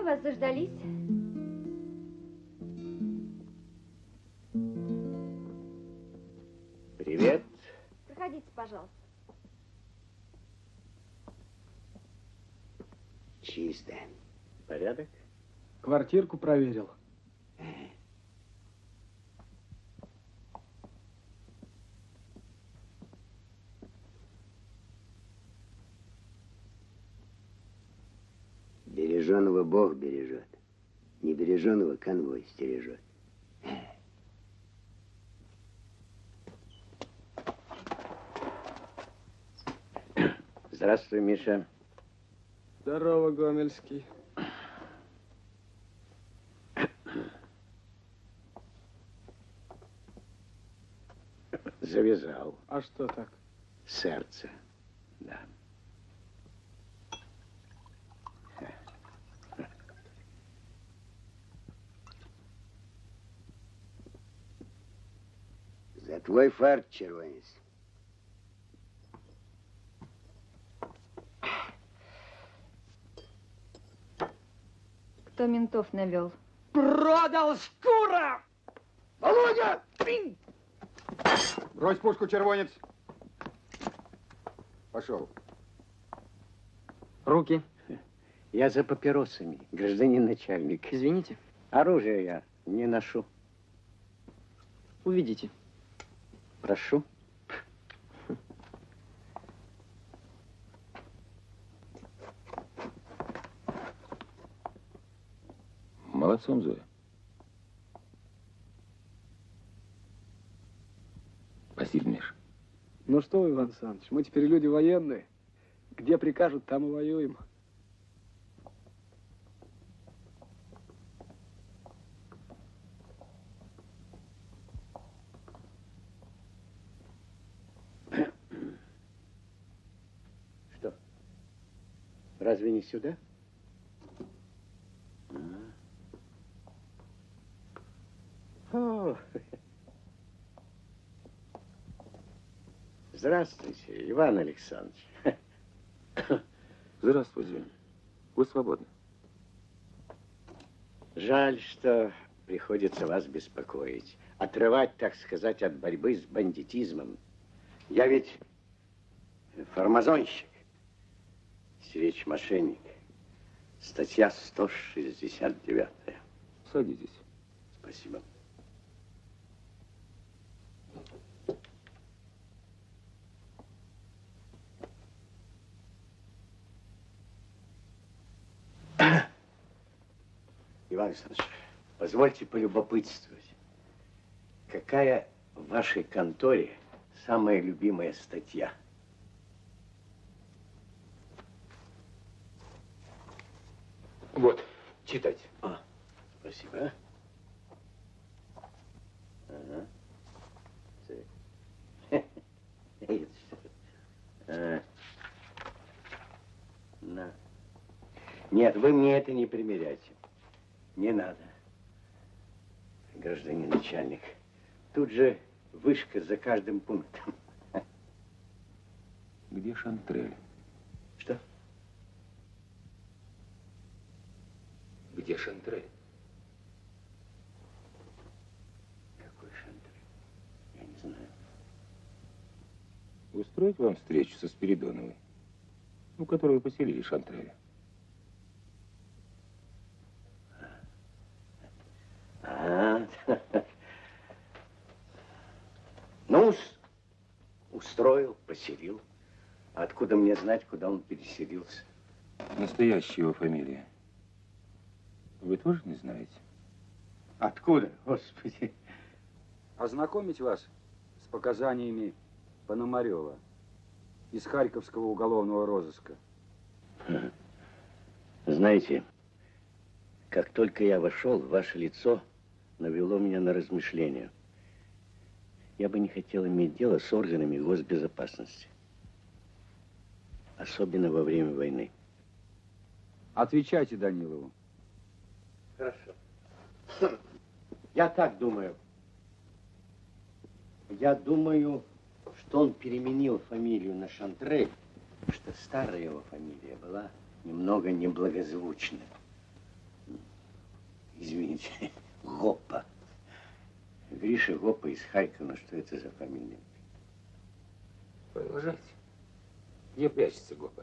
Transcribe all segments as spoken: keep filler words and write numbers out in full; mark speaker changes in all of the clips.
Speaker 1: вас заждались.
Speaker 2: Привет.
Speaker 1: Проходите, пожалуйста.
Speaker 2: Чисто. Порядок?
Speaker 3: Квартирку проверил.
Speaker 2: Береженого Бог бережет. Небереженого конвой стережет. Здравствуй, Миша.
Speaker 3: Здорово, Гомельский.
Speaker 2: Завязал.
Speaker 3: А что так?
Speaker 2: Сердце, да. За твой фарт, червонец.
Speaker 1: Кто ментов навел?
Speaker 3: Продал шкура!
Speaker 2: Володя!
Speaker 4: Брось пушку, червонец. Пошел.
Speaker 5: Руки.
Speaker 2: Я за папиросами, гражданин начальник.
Speaker 5: Извините.
Speaker 2: Оружие я не ношу.
Speaker 5: Увидите.
Speaker 2: Прошу.
Speaker 4: Молодцом, Зоя. Спасибо, Миш.
Speaker 3: Ну что вы, Иван Александрович, мы теперь люди военные. Где прикажут, там и воюем.
Speaker 2: Что? Разве не сюда? О. Здравствуйте, Иван Александрович.
Speaker 4: Здравствуйте. Вы свободны.
Speaker 2: Жаль, что приходится вас беспокоить. Отрывать, так сказать, от борьбы с бандитизмом. Я ведь фармазонщик. Сиречь мошенник. Статья сто шестьдесят девять.
Speaker 4: Садитесь.
Speaker 2: Спасибо. Иван Александрович, позвольте полюбопытствовать. Какая в вашей конторе самая любимая статья?
Speaker 4: Вот, читайте.
Speaker 2: А, спасибо. Ага. А. На. Нет, вы мне это не примеряйте. Не надо, гражданин начальник. Тут же вышка за каждым пунктом.
Speaker 4: Где Шантрель?
Speaker 2: Что?
Speaker 4: Где Шантрель?
Speaker 2: Какой Шантрель? Я не знаю.
Speaker 4: Устроить вам встречу со Спиридоновой, у которой вы поселили Шантреля?
Speaker 2: А, ну, устроил, поселил. Откуда мне знать, куда он переселился?
Speaker 4: Настоящая его фамилия. Вы тоже не знаете?
Speaker 2: Откуда, Господи?
Speaker 6: Ознакомить вас с показаниями Пономарева из Харьковского уголовного розыска.
Speaker 2: Знаете, как только я вошел, ваше лицо навело меня на размышления. Я бы не хотел иметь дело с органами госбезопасности. Особенно во время войны.
Speaker 6: Отвечайте Данилову.
Speaker 2: Хорошо. Я так думаю. Я думаю, что он переменил фамилию на Шантрель, что старая его фамилия была немного неблагозвучна. Извините, Гоппа. Гриша Гоппа из Харькова. Что это за фамилия?
Speaker 4: Продолжайте. Где прячется Гоппа?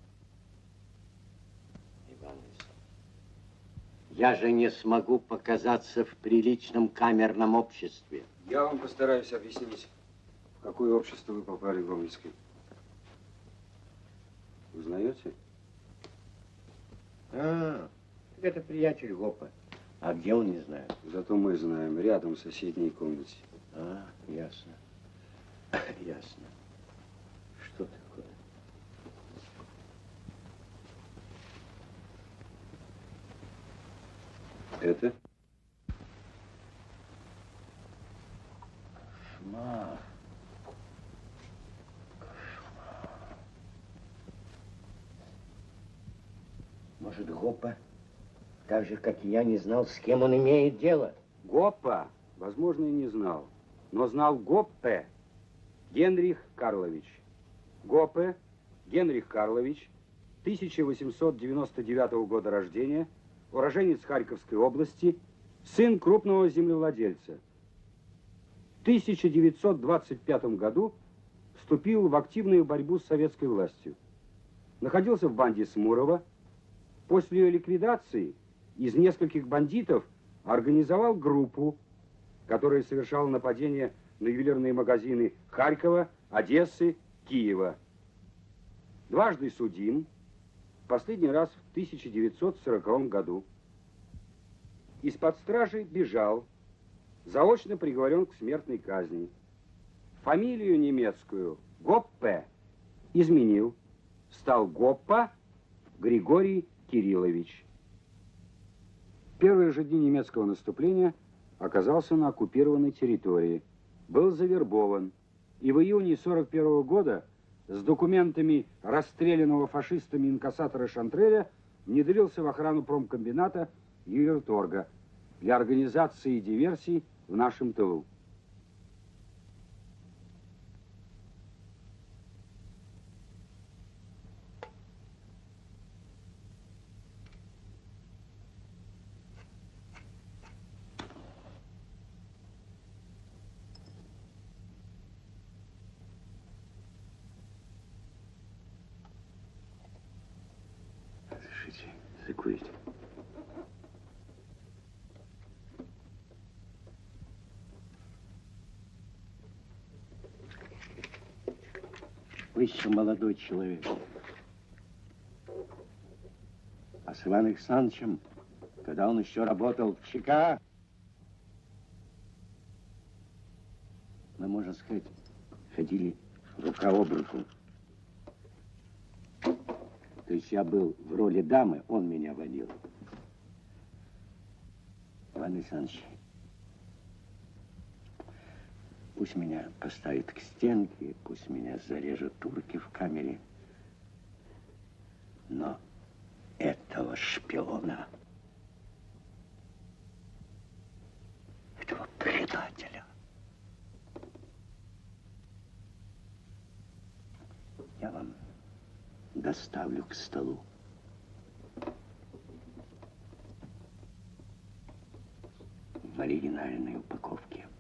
Speaker 2: Иванович, я же не смогу показаться в приличном камерном обществе.
Speaker 6: Я вам постараюсь объяснить, в какое общество вы попали, Гомельский. Узнаете?
Speaker 2: А, так это приятель Гоппа. А где он, не знаю.
Speaker 6: Зато мы знаем, рядом в соседней комнате.
Speaker 2: А, ясно. Ясно. Что такое?
Speaker 6: Это?
Speaker 2: Кошмар. Кошмар. Может, Гоппа, так же, как и я, не знал, с кем он имеет дело?
Speaker 6: Гоппа, возможно, и не знал, но знал Гоппе, Генрих Карлович. Гоппе, Генрих Карлович, тысяча восемьсот девяносто девятого года рождения, уроженец Харьковской области, сын крупного землевладельца. В тысяча девятьсот двадцать пятом году вступил в активную борьбу с советской властью. Находился в банде Смурова. После ее ликвидации из нескольких бандитов организовал группу, которая совершала нападения на ювелирные магазины Харькова, Одессы, Киева. Дважды судим, последний раз в тысяча девятьсот сороковом году. Из-под стражи бежал, заочно приговорен к смертной казни. Фамилию немецкую Гоппе изменил, стал Гоппа Григорий Кириллович. В первые же дни немецкого наступления оказался на оккупированной территории, был завербован и в июне сорок первого года с документами расстрелянного фашистами инкассатора Шантреля внедрился в охрану промкомбината Юверторга для организации диверсий в нашем тылу.
Speaker 2: Разрешите закурить. Вы еще молодой человек. А с Иваном Александровичем, когда он еще работал в ЧК, мы, можно сказать, ходили рука об руку. То есть я был в роли дамы, он меня водил. Иван Александрович, пусть меня поставят к стенке, пусть меня зарежут турки в камере, но этого шпиона, этого предателя я вам доставлю к столу. В оригинальной упаковке.